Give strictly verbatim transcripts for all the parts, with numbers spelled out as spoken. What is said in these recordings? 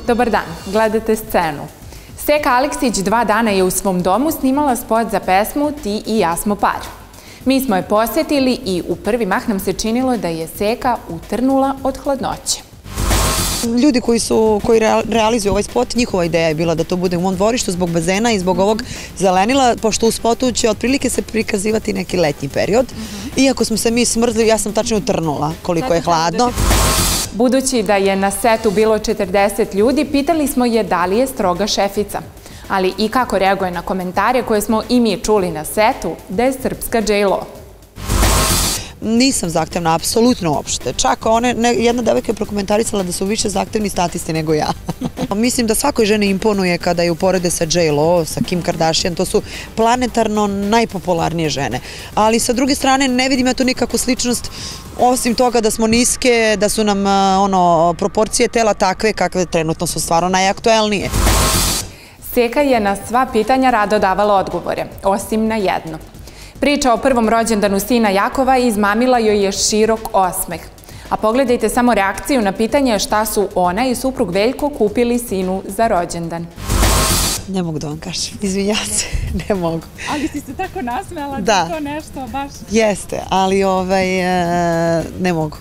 Dobar dan, gledate Scenu. Seka Aleksić dva dana je u svom domu snimala spot za pesmu Ti i ja smo par. Mi smo je posjetili i u prvi mah nam se činilo da je Seka utrnula od hladnoće. Ljudi koji su, koji realizuju ovaj spot, njihova ideja je bila da to bude u mom dvorištu zbog bazena i zbog ovog zelenila, pošto u spotu će otprilike se prikazivati neki letnji period. Iako smo se mi smrzli, ja sam tačno utrnula koliko je hladno. Budući da je na setu bilo četrdeset ljudi, pitali smo je da li je stroga šefica, ali i kako reaguje na komentare koje smo i mi čuli na setu da je srpska J-Lo. Nisam zahtevna, apsolutno uopšte. Čak jedna devojka je prokomentarisala da su više zahtevni statisti nego ja. Mislim da svakoj ženi imponuje kada je uporede sa J-Lo, sa Kim Kardashian, to su planetarno najpopularnije žene. Ali sa druge strane ne vidim ja tu nikakvu sličnost, osim toga da smo niske, da su nam proporcije tela takve kakve trenutno su stvarno najaktuelnije. Seka je na sva pitanja rado davala odgovore, osim na jedno. Priča o prvom rođendanu sina Jakova izmamila joj je širok osmeh. A pogledajte samo reakciju na pitanje šta su ona i suprug Veljko kupili sinu za rođendan. Ne mogu da vam kažem, izvinjam se, ne mogu. Ali si se tako nasmejala da je to nešto baš... Jeste, ali ne mogu.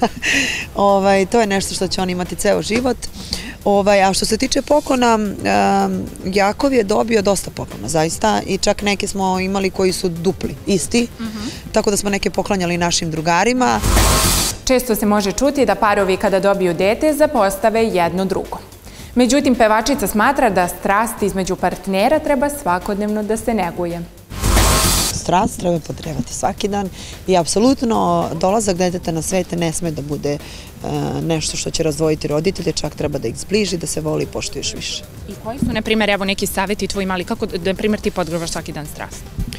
To je nešto što će on imati ceo život. A što se tiče poklona, Jakov je dobio dosta poklona, zaista, i čak neke smo imali koji su dupli, isti, tako da smo neke poklanjali našim drugarima. Često se može čuti da parovi kada dobiju dete zapostave jedno drugo. Međutim, pevačica smatra da strast između partnera treba svakodnevno da se neguje. Strast treba podrevati svaki dan i apsolutno dolazak deteta na svete ne sme da bude nešto što će razdvojiti roditelje, čak treba da ih zbliži, da se voli i poštuje još više. I koji su, na primjer, evo neki savjeti tvoji mali, kako, na primjer, ti podgravaš svaki dan strast?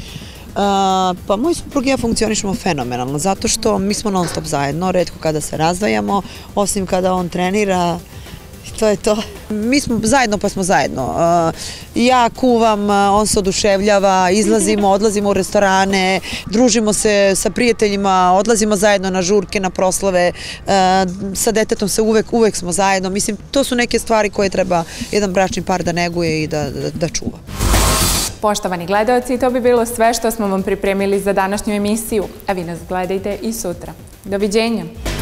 Pa moj suprug i ja funkcionišemo fenomenalno, zato što mi smo non stop zajedno, retko kada se razdvajamo, osim kada on trenira. To je to. Mi smo zajedno pa smo zajedno. Ja kuvam, on se oduševljava, izlazimo, odlazimo u restorane, družimo se sa prijateljima, odlazimo zajedno na žurke, na proslave, sa detetom se uvek, uvek smo zajedno. Mislim, to su neke stvari koje treba jedan bračni par da neguje i da čuva. Poštovani gledaoci, to bi bilo sve što smo vam pripremili za današnju emisiju, a vi nas gledajte i sutra. Doviđenja!